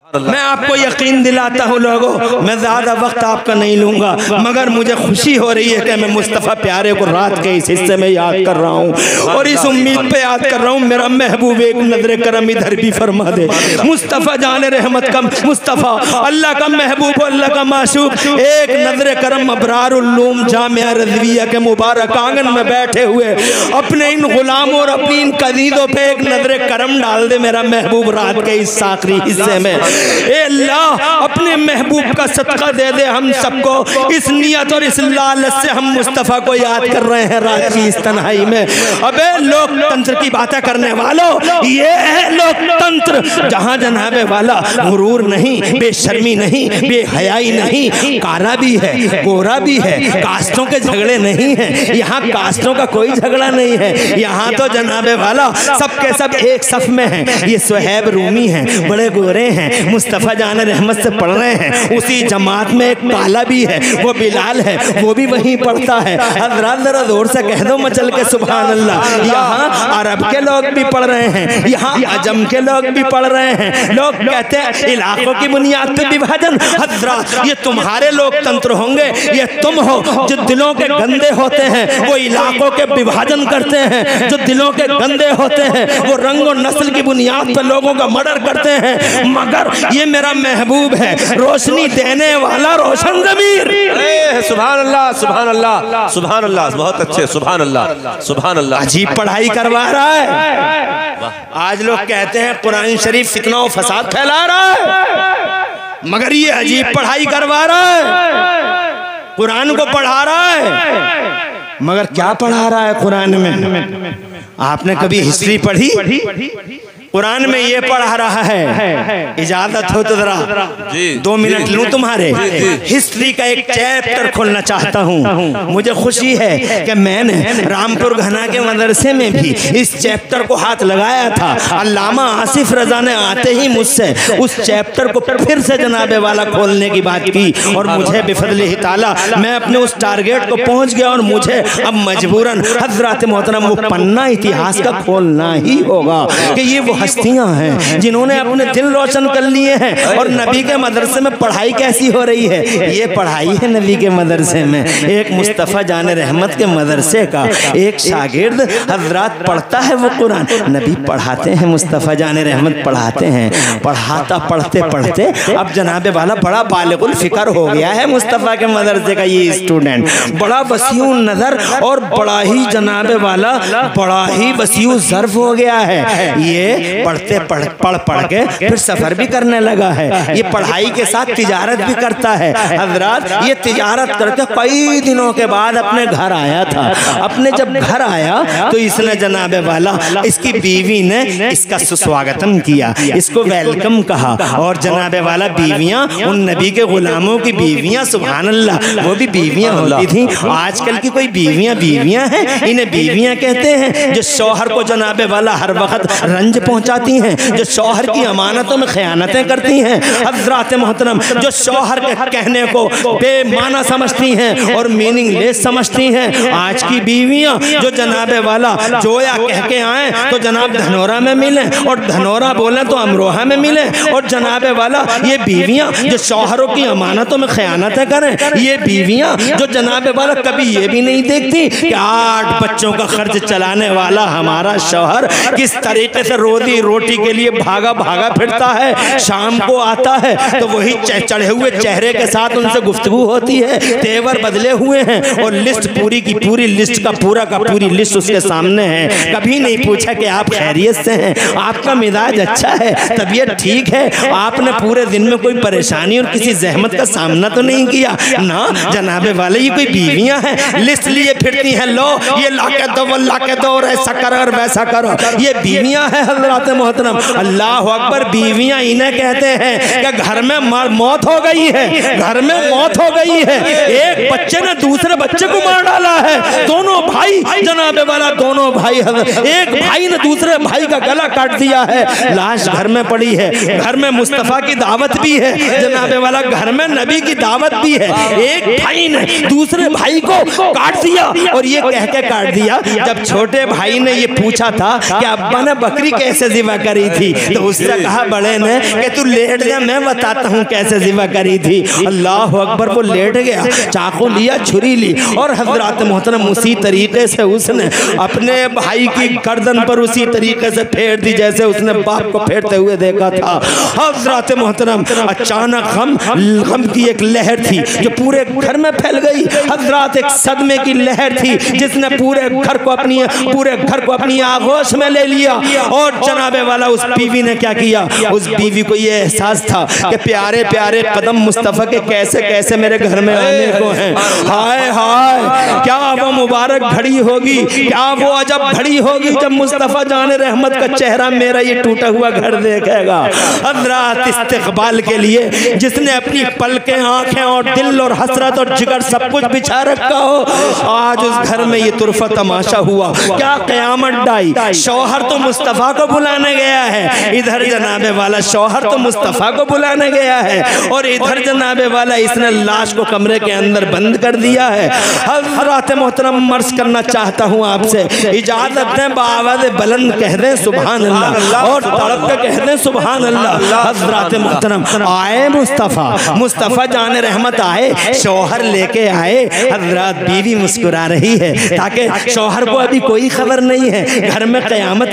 मैं आपको यकीन दिलाता हूँ लोगों, मैं ज़्यादा वक्त आपका नहीं लूँगा, मगर मुझे खुशी हो रही है कि मैं मुस्तफ़ा प्यारे को रात के इस हिस्से में याद कर रहा हूँ और इस उम्मीद पे याद कर रहा हूँ मेरा महबूब एक नजर करम इधर भी फरमा दे। मुस्तफ़ा जान रहमत का मुस्तफ़ा, अल्लाह का महबूब, अल्लाह का माशूक, एक नजर करम अबरारुल उलूम जामिया रज़विया के मुबारक आंगन में बैठे हुए अपने इन गुलामों और अपनी इन कदीदों पे एक नजर करम डाल दे मेरा महबूब रात के इस आखिरी हिस्से में। ए अल्लाह, अपने महबूब का सदका दे दे हम सबको। इस नियत और इस लालच से हम मुस्तफ़ा को याद कर रहे हैं रात की इस तन्हाई में। अबे लोकतंत्र की बातें करने वालों, ये है लोकतंत्र जहाँ जनाबे वाला गुरूर नहीं, बेशर्मी नहीं, बेहयाई नहीं, कारा भी है, गोरा भी है, कास्टों के झगड़े नहीं है, यहाँ कास्टों का कोई झगड़ा नहीं है। यहाँ तो जनाबे वाला सबके सब एक सफ में है। ये सुहैब रूमी है, बड़े गोरे हैं, मुस्तफ़ा जान रहमत से पढ़ रहे हैं। उसी जमात में एक काला भी है, वो बिलाल है, वो भी वहीं पढ़ता है। हज़रात जरा जोर से कह दो मचल के सुभान अल्लाह। यहाँ अरब के लोग भी पढ़ रहे हैं, यहाँ अजम के लोग भी पढ़ रहे हैं। लोग कहते हैं इलाकों की बुनियाद पे विभाजन। हज़रात, ये तुम्हारे लोकतंत्र होंगे, ये तुम हो जो दिलों के गंदे होते हैं वो इलाकों के विभाजन करते हैं, जो दिलों के गंदे होते हैं वो रंग और नस्ल की बुनियाद पर लोगों का मर्डर करते हैं। मगर ये मेरा महबूब है, रोशनी देने वाला रोशन ज़मीर। सुभान अल्लाह, सुभान अल्लाह, सुभान अल्लाह, बहुत अच्छे, सुभान अल्लाह, सुभान अल्लाह। अजीब पढ़ाई करवा रहा है। आज लोग कहते हैं कुरान शरीफ फितना और फसाद फैला रहा है, मगर ये अजीब पढ़ाई करवा रहा है। कुरान को पढ़ा रहा है, मगर क्या पढ़ा रहा है कुरान में? आपने कभी हिस्ट्री पढ़ी? कुरान में ये पढ़ा रहा है, इजाजत हो तो जरा 2 मिनट लूं तुम्हारे। हिस्ट्री का एक चैप्टर खोलना चाहता हूँ। मुझे खुशी है कि मैंने रामपुर घना के मदरसे में भी इस चैप्टर को हाथ लगाया था। अल्लामा आसिफ रजा ने आते ही मुझसे उस चैप्टर को फिर से जनाबे वाला खोलने की बात की और मुझे बिफज़्लिही ताला मैं अपने उस टारगेट को पहुँच गया और मुझे अब मजबूरन हज़रात मोहतरम वो पन्ना इतिहास का खोलना ही होगा कि ये वो हस्तियां हैं जिन्होंने अपने दिल रोशन कर लिए हैं। और नबी के मदरसे में पढ़ाई कैसी हो रही है? ये पढ़ाई है नबी के मदरसे में। एक मुस्तफ़ा जान रहमत के मदरसे का एक शागिर्द हजरात पढ़ता है वो कुरान, नबी पढ़ाते हैं, मुस्तफ़ा जान रहमत पढ़ाते हैं। पढ़ाता पढ़ते पढ़ते अब जनाबे वाला बड़ा बालिगुल फिक्र हो गया है मुस्तफ़ा के मदरसे का ये स्टूडेंट, बड़ा वसीउ नज़र और बड़ा ही जनाबे वाला बड़ा ही वसीउ ज़र्फ़ हो गया है। ये पढ़ते पढ़ के फिर सफर भी करने लगा है। ये पढ़ाई के साथ तिजारत भी करता है। हजरात, ये तिजारत करके कई दिनों के बाद अपने घर आया था। अपने जब घर आया तो इसने जनाबे वाला इसकी बीवी ने इसका सुस्वागतम किया, इसको वेलकम कहा। और जनाबे वाला बीवियां, उन नबी के गुलामों की बीवियां, सुभान अल्लाह, वो भी बीवियां होती थी। आजकल की कोई बीवियां हैं, इन्हें बीवियां कहते हैं जो शौहर को जनाबे वाला हर वक्त रंज पहुंचाती हैं, जो शौहर की अमानतों में खयानतें करती हैं। हज़रात मोहतरम, जो शौहर के कहने को बेमाना समझती हैं और मीनिंगलेस समझती हैं। आज की बीवियां जो जनाबे वाला जोया कह के आए तो जनाब धनौरा में मिले और धनौरा बोले तो अमरोहा में मिले। और जनाबे वाला ये बीवियां जो शौहरों की अमानतों में खयानतें करें, ये बीवियां जो जनाबे वाला कभी ये भी नहीं देखती कि 8 बच्चों का खर्च चलाने वाला हमारा शौहर किस तरीके से रोजी रोटी के लिए भागा भागा फिरता है। शाम को आता है तो वही चढ़े हुए चेहरे के साथ उनसे गुफ्तगू होती है, तेवर बदले हुए हैं और लिस्ट पूरी की पूरी लिस्ट का पूरी लिस्ट उसके सामने है। कभी नहीं पूछा कि आप खैरियत से हैं, आपका मिजाज अच्छा है, तबीयत ठीक है, आपने पूरे दिन में कोई परेशानी और किसी जहमत का सामना तो नहीं किया ना। जनाबे वाले ये कोई बीवियां हैं, लिस्ट लिए फिरती हैं, लो ये लाके दो, वो लाके दो, और ऐसा करो और वैसा करो। ये बीवियां हैं हज़रात मोहतरम। अल्लाह अकबर, बीवियां इन्हें कहते हैं कि घर में मौत हो गई है, घर में मौत हो गई है। एक बच्चे ने दूसरे बच्चे को मार डाला है, दोनों भाई जनाबे वाला, दोनों भाई, एक भाई ने दूसरे भाई का गला काट दिया है, लाश घर में पड़ी है। घर में मुस्तफ़ा की दावत भी है जनाबे वाला, घर में नबी की दावत भी है। एक भाई ने दूसरे भाई को काट दिया और ये कह के काट दिया, जब छोटे भाई ने ये पूछा था कि अब्बा ने बकरी कैसे ज़िबा करी थी? तो उससे कहा बड़े ने कि तू लेट जा, मैं बताता हूँ कैसे ज़िबा करी थी। अल्लाह अकबर, वो लेट गया, चाकू लिया, छुरी ली और हज़रात मोहतरम उसी तरीके से उसने अपने भाई की गर्दन पर उसी तरीके से फेर दी जैसे उसने बाप को फेरते हुए देखा था। हज़रात मोहतरम अचानक गम की एक लहर थी जो पूरे घर में फैल गई। हज़रात एक सदमे की लहर थी जिसने पूरे घर को अपनी आगोश में ले लिया। और जनाबे वाला उस बीवी ने क्या किया, उस बीवी को ये एहसास था कि प्यारे प्यारे कदम मुस्तफ़ा के कैसे कैसे मेरे घर में आने को हैं। हाय हाय, क्या वो मुबारक घड़ी होगी, क्या वो अजब घड़ी होगी जब मुस्तफ़ा जाने रहमत का चेहरा मेरा ये टूटा हुआ घर देखेगा। हज़रात इस्तिक़बाल के लिए जिसने अपनी पलकें, आंखें और दिल और हसरत और जिगर सब कुछ बिछा रखा हो, आज उस घर में ये तुरफा तमाशा हुआ। क्या क़यामत डाई। शौहर तो मुस्तफ़ा को बुलाने गया है, इधर जनाबे वाला शौहर तो मुस्तफ़ा को बुलाने गया है, और इधर जनाबे वाला इसने लाश को कमरे के अंदर बंद कर दिया है। हज़रात मोहतरम अर्ज़ करना चाहता हूँ आपसे, इजाज़त दें बाआवाज़ बुलंद कह दें सुभान अल्लाह, और तड़प के कह दें सुभान अल्लाह। हज़रात मोहतरम आए मुस्तफ़ा जाने रहमत आए, शौहर लेके आए। हज़रात बीवी मुस्कुरा रही है ताकि शौहर को अभी कोई खबर नहीं है घर में क़यामत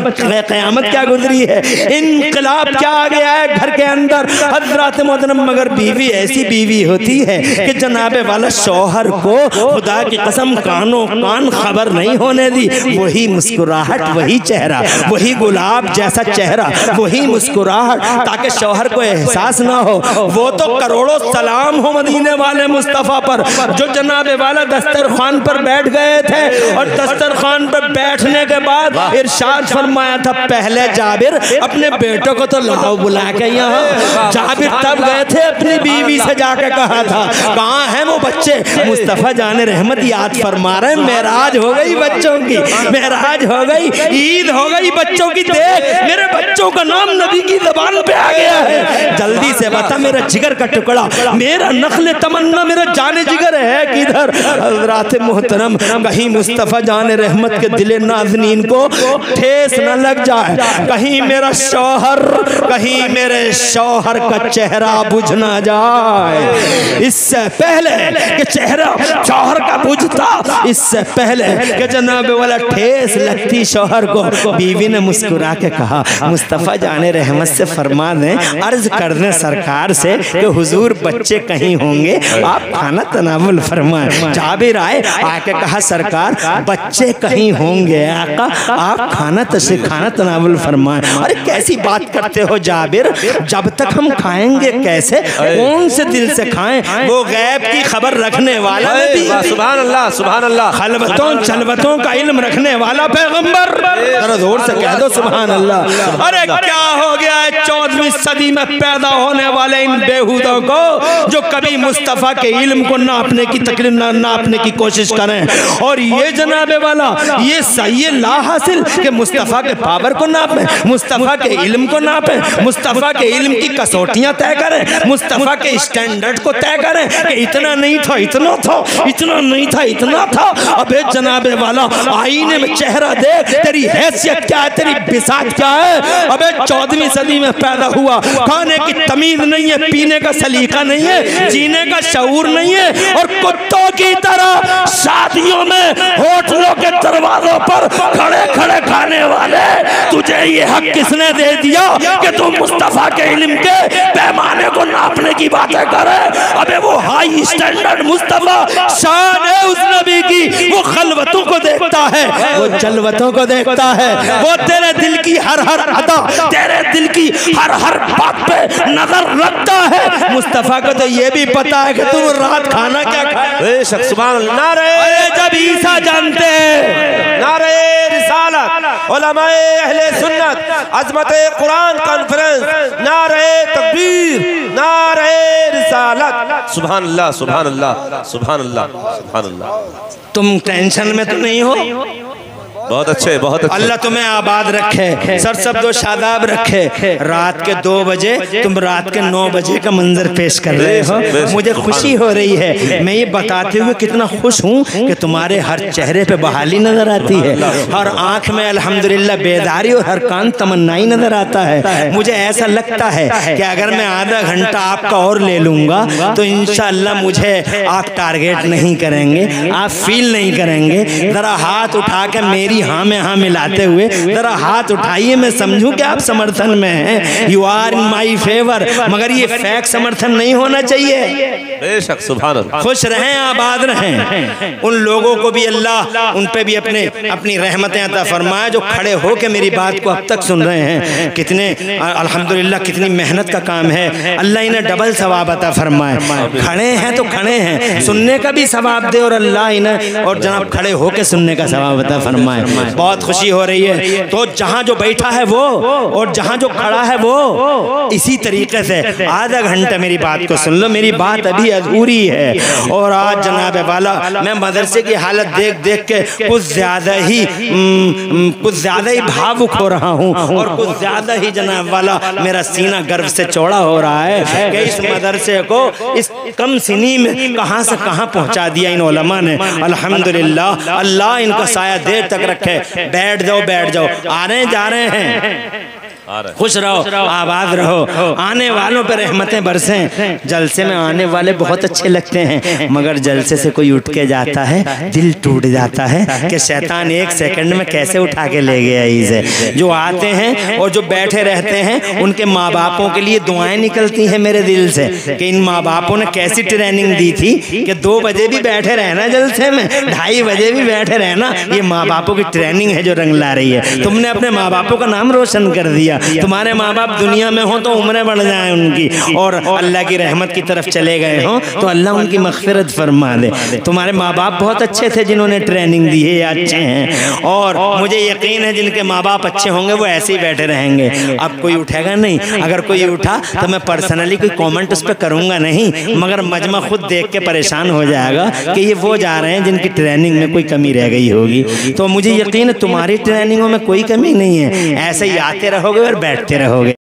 क्या गुजरी है, इनकलाब क्या आ गया है घर के अंदर। हज़रात मोहतरम मगर बीवी ऐसी बीवी होती है कि जनाबे वाला शौहर को खुदा की कसम कानों कान खबर नहीं होने दी। वही मुस्कुराहट, वही चेहरा, वही गुलाब जैसा चेहरा, वही मुस्कुराहट, ताकि शौहर को एहसास ना हो। वो तो करोड़ों सलाम हो मदीने वाले मुस्तफ़ा पर जो जनाबे वाला दस्तरखान पर बैठ गए थे, और दस्तरखान पर बैठने के बाद इरशाद फरमाया था, पहले जाबिर अपने बेटों को तो लाओ बुला के यहाँ। जाबिर तब गए थे अपनी बीवी से जाके कहा था, कहाँ हैं वो बच्चे? मुस्तफ़ा जाने रहमत याद फरमा रहे, मेराज हो गई बच्चों की, मेराज हो गई, ईद हो गई बच्चों की। देख मेरे बच्चों का नाम नबी की ज़बान पे आ गया है, जल्दी से बता मेरा जिगर का टुकड़ा, मेरा नखले तमन्ना, मेरा जाने जिगर है किधर? हज़रात मोहतरम कहीं मुस्तफ़ा जाने रहमत के दिले नाज़नीन को ठेस न लग जाए, कहीं मेरा शौहर, कहीं मेरे शौहर का चेहरा बुझ ना जाए। इससे पहले कि चेहरा शौहर का बुझता, इससे पहले कि जनाबे वाला ठेस लगती शौहर को, बीवी ने मुस्कुरा के कहा, मुस्तफ़ा जाने रहमत से फरमा दें, अर्ज कर दें सरकार से कि हुजूर बच्चे कहीं होंगे, आप खाना तनावुल फरमाएं। जाबिर आए, आके कहा सरकार बच्चे कहीं होंगे आका, आप खाना तनावुल फरमाएं। अरे कैसी बात करते हो जाबिर, जब तक हम खाएंगे कैसे, कौन से दिल से खाएं? वो गैब की खबर रखने वाला नबी, सुभान अल्लाह, सुभान अल्लाह, खलवतों चलवतों का इल्म रखने वाला पैगंबर, जरा जोर से कह दो सुभान अल्लाह। अरे क्या हो गया है 14वीं सदी में पैदा होने वाले इन बेहूदों को, जो कभी मुस्तफ़ा के इल्म को नापने की तकलीफ नापने की कोशिश करें, और ये जनाबे वाला ये सही ला हासिल कि मुस्तफ़ा के पावर को नापें, मुस्तफ़ा के इल्म को नापें, मुस्तफ़ा के इल्म की कसौटियाँ तय करें, मुस्तफ़ा के स्टैंडर्ड को तय करें कि इतना नहीं था, इतना था, इतना नहीं था, इतना था। अबे जनाबे वाला आईने में चेहरा देख, तेरी हैसियत क्या है, तेरी बिसात क्या है? अबे 14वीं सदी में पैदा हुआ, खाने की तमीज नहीं है, पीने का सलीका नहीं है, जीने का शऊर नहीं है, और कुत्तों की तरह शादियों में होटलों के दरवाजों पर खड़े खड़े खाने वाले, तुझे ये हक किसने दे दिया कि तुम मुस्तफ़ा के इल्म के पैमाने को नापने की बातें करे? अबे वो हाई स्टैंडर्ड मुस्तफ़ा शान है उस नबी की, वो खलवतों को देखता है, वो जलवतों को देखता है, वो तेरे दिल की हर हर अदा, तेरे दिल की हर हर बात पे नजर रखता है। मुस्तफ़ा को तो ये भी पता है कि तुम रात खाना क्या खाए। सुभान अल्लाह, नारे जब ईसा जानते हैं, नारे रिसालत, उलमाए अहले सुन्नत, अज़मते कुरान कॉन्फ्रेंस, नारे तकबीर, नारे रिसालत, सुभान अल्लाह, सुभान अल्लाह, सुभान अल्लाह, सुभान अल्लाह। तुम टेंशन में तो नहीं हो? बहुत अच्छे, बहुत अच्छे। अल्लाह तुम्हें आबाद रखे, सर शब्दो शादाब रखे। रात के 2 बजे तुम रात के 9 बजे का मंजर पेश कर रहे हो, मुझे खुशी हो रही है। मैं ये बताते हुए कितना खुश हूँ कि तुम्हारे हर चेहरे पे बहाली नजर आती है, हर आंख में अल्हम्दुलिल्लाह बेदारी और हर कान तमन्नाई नजर आता है। मुझे ऐसा लगता है कि अगर मैं आधा घंटा आपका और ले लूंगा तो इंशाअल्लाह मुझे आप टारगेट नहीं करेंगे, आप फील नहीं करेंगे। जरा हाथ उठा के मेरी हाँ में हाँ मिलाते हुए जरा हाथ उठाइए, मैं समझूं कि आप समर्थन में हैं। You are in my favour, मगर ये फेक समर्थन नहीं होना चाहिए। बेशक, सुभान अल्लाह। खुश रहें, आबाद रहें। उन लोगों को भी अल्लाह उन पे भी अपनी रहमतें अता फरमाए जो खड़े हो के मेरी बात को अब तक सुन रहे हैं। कितने अल्हम्दुलिल्लाह कितनी मेहनत का काम है, अल्लाह इन्हें डबल सवाब अता फरमाए। खड़े हैं तो खड़े हैं, सुनने का भी सवाब दे और अल्लाह इन्हें और जनाब खड़े हो के सुनने का सवाब अता फरमाए। बहुत खुशी हो रही है। तो जहाँ जो बैठा है वो और जहाँ जो खड़ा है वो, इसी तरीके से आधा घंटा मेरी बात को सुन लो। मेरी बात अभी अधूरी है और आज जनाब वाला मैं मदरसे की हालत देख देख के कुछ ज्यादा ही भावुक हो रहा हूँ और कुछ ज्यादा ही जनाब वाला मेरा सीना गर्व से चौड़ा हो रहा है कि इस मदरसे को इस कम सिनी में कहाँ से कहाँ पहुँचा दिया इन उलमा ने। अल्हम्दुलिल्लाह, अल्लाह इनका साया देर तक रखे। बैठ जाओ, बैठ जाओ, आ रहे जा रहे हैं। खुश रहो, आबाद रहो, आने वालों पर रहमतें बरसें। जलसे में आने वाले बहुत अच्छे लगते हैं, मगर जलसे से कोई उठ के जाता है दिल टूट जाता है कि शैतान 1 सेकंड में कैसे उठा के ले गया इसे। जो आते हैं और जो बैठे रहते हैं उनके माँ बापों के लिए दुआएं निकलती हैं मेरे दिल से कि इन माँ बापों ने कैसी ट्रेनिंग दी थी कि 2 बजे भी बैठे रहना जलसे में, 2:30 बजे भी बैठे रहना। ये माँ बापों की ट्रेनिंग है जो रंग ला रही है। तुमने अपने माँ बापों का नाम रोशन कर दिया। तुम्हारे माँ बाप दुनिया में हो तो उम्रें बढ़ जाएं उनकी और अल्लाह की रहमत की तरफ चले गए हो तो अल्लाह उनकी मग़फ़िरत फरमा दे। तुम्हारे माँ बाप बहुत अच्छे थे जिन्होंने ट्रेनिंग दी है, अच्छे हैं और मुझे यकीन है जिनके माँ बाप अच्छे होंगे वो ऐसे ही बैठे रहेंगे। अब कोई उठेगा नहीं, अगर कोई उठा तो मैं पर्सनली कोई कॉमेंट उस पर करूँगा नहीं, मगर मजमा खुद देख के परेशान हो जाएगा कि ये वो जा रहे हैं जिनकी ट्रेनिंग में कोई कमी रह गई होगी। तो मुझे यकीन है तुम्हारी ट्रेनिंगों में कोई कमी नहीं है, ऐसे ही आते रहोगे और बैठते रहोगे।